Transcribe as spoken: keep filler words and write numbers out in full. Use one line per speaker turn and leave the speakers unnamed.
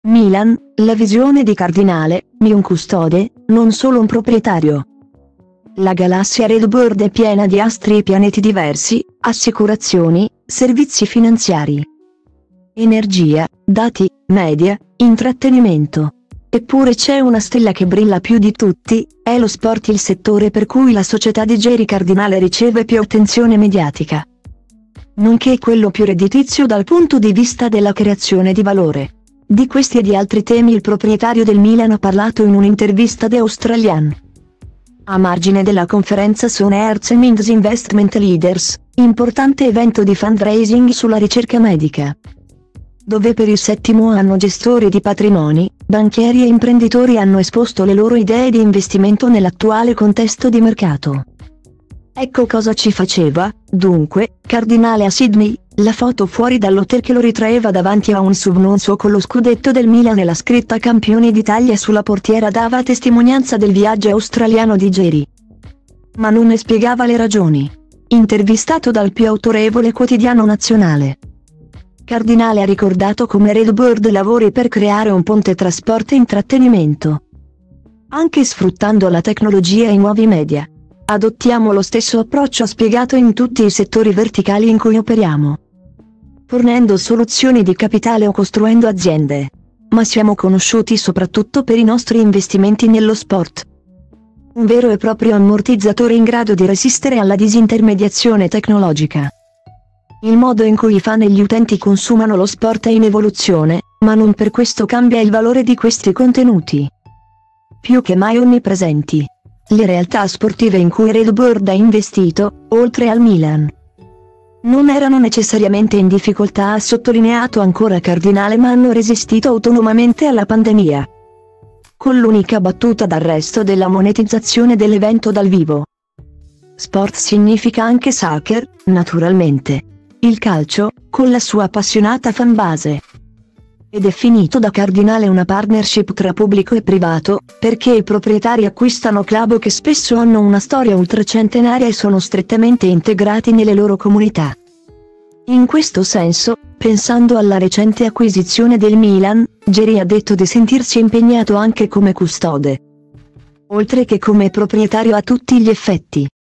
Milan, la visione di Cardinale, mi un custode, non solo un proprietario. La galassia Redbird è piena di astri e pianeti diversi, assicurazioni, servizi finanziari, energia, dati, media, intrattenimento. Eppure c'è una stella che brilla più di tutti, è lo sport, il settore per cui la società di Jerry Cardinale riceve più attenzione mediatica, nonché quello più redditizio dal punto di vista della creazione di valore. Di questi e di altri temi il proprietario del Milan ha parlato in un'intervista The Australian. A margine della conferenza Sohn Hearts and Minds Investment Leaders, importante evento di fundraising sulla ricerca medica, dove per il settimo anno gestori di patrimoni, banchieri e imprenditori hanno esposto le loro idee di investimento nell'attuale contesto di mercato. Ecco cosa ci faceva, dunque, Cardinale a Sydney, la foto fuori dall'hotel che lo ritraeva davanti a un S U V non suo con lo scudetto del Milan e la scritta Campioni d'Italia sulla portiera dava testimonianza del viaggio australiano di Jerry, ma non ne spiegava le ragioni. Intervistato dal più autorevole quotidiano nazionale, Cardinale ha ricordato come Redbird lavori per creare un ponte tra sport e intrattenimento, anche sfruttando la tecnologia e i nuovi media. Adottiamo lo stesso approccio, ha spiegato, in tutti i settori verticali in cui operiamo, fornendo soluzioni di capitale o costruendo aziende. Ma siamo conosciuti soprattutto per i nostri investimenti nello sport. Un vero e proprio ammortizzatore in grado di resistere alla disintermediazione tecnologica. Il modo in cui i fan e gli utenti consumano lo sport è in evoluzione, ma non per questo cambia il valore di questi contenuti, più che mai onnipresenti. Le realtà sportive in cui Redbird ha investito, oltre al Milan, non erano necessariamente in difficoltà, ha sottolineato ancora Cardinale, ma hanno resistito autonomamente alla pandemia, con l'unica battuta d'arresto della monetizzazione dell'evento dal vivo. Sport significa anche soccer, naturalmente. Il calcio, con la sua appassionata fanbase. È definito da Cardinale una partnership tra pubblico e privato, perché i proprietari acquistano club che spesso hanno una storia ultracentenaria e sono strettamente integrati nelle loro comunità. In questo senso, pensando alla recente acquisizione del Milan, Jerry ha detto di sentirsi impegnato anche come custode, oltre che come proprietario a tutti gli effetti.